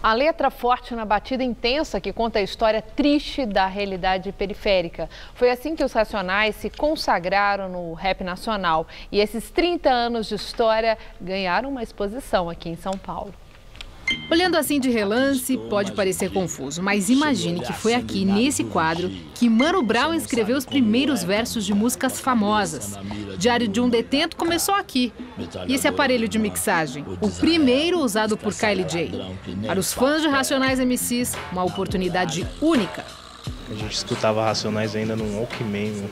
A letra forte na batida intensa que conta a história triste da realidade periférica. Foi assim que os Racionais se consagraram no rap nacional. E esses 30 anos de história ganharam uma exposição aqui em São Paulo. Olhando assim de relance, pode parecer confuso, mas imagine que foi aqui, nesse quadro, que Mano Brown escreveu os primeiros versos de músicas famosas. Diário de um Detento começou aqui. E esse aparelho de mixagem, o primeiro usado por Kylie J. Para os fãs de Racionais MCs, uma oportunidade única. A gente escutava Racionais ainda num Walkman,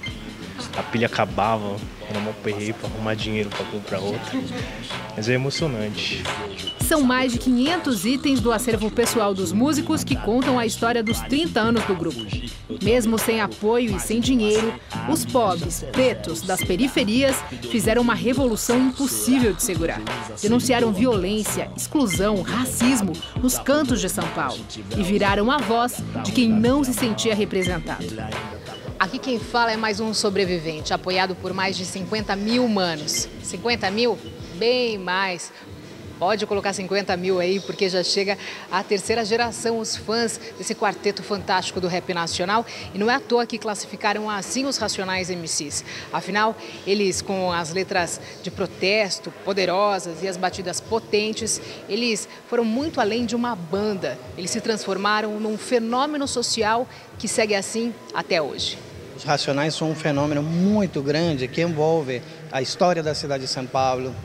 a pilha acabava, era um perreio para arrumar dinheiro para comprar outra. Mas é emocionante. São mais de 500 itens do acervo pessoal dos músicos que contam a história dos 30 anos do grupo. Mesmo sem apoio e sem dinheiro, os pobres, pretos das periferias fizeram uma revolução impossível de segurar. Denunciaram violência, exclusão, racismo nos cantos de São Paulo e viraram a voz de quem não se sentia representado. Aqui quem fala é mais um sobrevivente, apoiado por mais de 50 mil manos. 50 mil? Bem mais. Pode colocar 50 mil aí, porque já chega a terceira geração, os fãs desse quarteto fantástico do rap nacional. E não é à toa que classificaram assim os Racionais MCs. Afinal, eles, com as letras de protesto poderosas e as batidas potentes, eles foram muito além de uma banda. Eles se transformaram num fenômeno social que segue assim até hoje. Os Racionais são um fenômeno muito grande que envolve a história da cidade de São Paulo,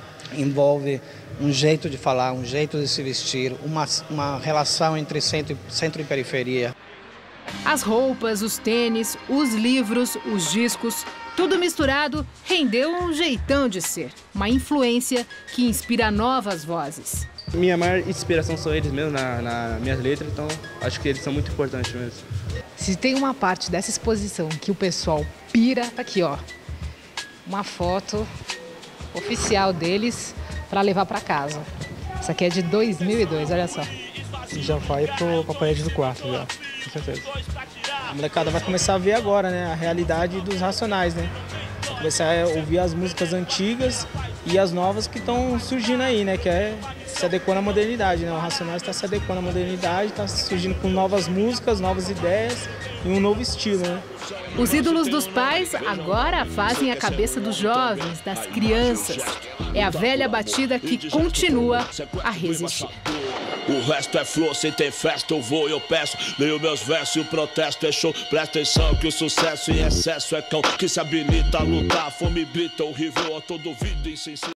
envolve um jeito de falar, um jeito de se vestir, uma relação entre centro e periferia. As roupas, os tênis, os livros, os discos, tudo misturado rendeu um jeitão de ser, uma influência que inspira novas vozes. Minha maior inspiração são eles mesmo nas minhas letras, então acho que eles são muito importantes mesmo. Se tem uma parte dessa exposição que o pessoal pira, tá aqui, ó, uma foto oficial deles para levar para casa. Isso aqui é de 2002, olha só. Já vai para a parede do quarto, já, com certeza. A molecada vai começar a ver agora, né, a realidade dos Racionais, né? Vai começar a ouvir as músicas antigas e as novas que estão surgindo aí, né, que é se adequando à modernidade, né? O Racionais está se adequando à modernidade, está surgindo com novas músicas, novas ideias e um novo estilo, né? Os ídolos dos pais agora fazem a cabeça dos jovens, das crianças. É a velha batida que continua a resistir. O resto é flor, se tem festa eu vou e eu peço. Leio meus versos e o protesto é show. Presta atenção que o sucesso em excesso é cão que se habilita a lutar. Fome brita, horrível a todo vida insensível.